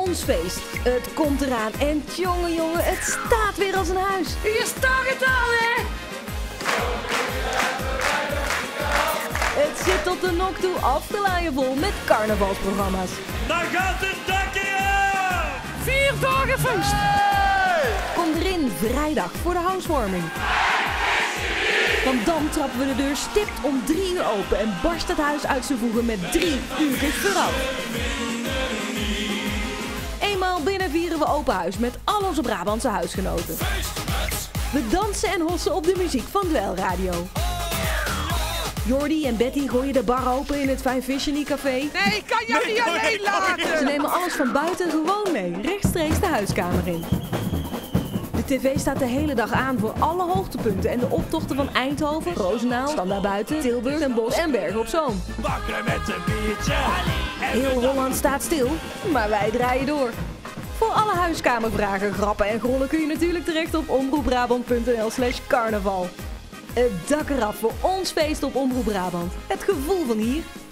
ons feest. Het komt eraan en jongen, het staat weer als een huis. Hier staat het al, hè? Het zit tot de nok toe afgelaaien vol met carnavalsprogramma's. Dan gaat het dakje aan! 4 dagen feest. Kom erin vrijdag voor de housewarming. Want dan trappen we de deur stipt om 3 uur open en barst het huis uit zijn voegen met 3 uurtjes vooraf. Eenmaal binnen vieren we open huis met al onze Brabantse huisgenoten. We dansen en hossen op de muziek van Dweilradio. Jordi en Betty gooien de bar open in het Fine Vision Café. Nee, ik kan jou niet alleen laten. Ze nemen alles van buiten gewoon mee, rechtstreeks de huiskamer in. De tv staat de hele dag aan voor alle hoogtepunten en de optochten van Eindhoven, Roosendaal, Standaard Buiten, Tilburg, Den Bosch en Bergen op Zoom. Bakken met een biertje. Heel Holland staat stil, maar wij draaien door. Voor alle huiskamervragen, grappen en grollen kun je natuurlijk terecht op omroepbrabant.nl/carnaval. Het dak eraf voor ons feest op Omroep Brabant. Het gevoel van hier.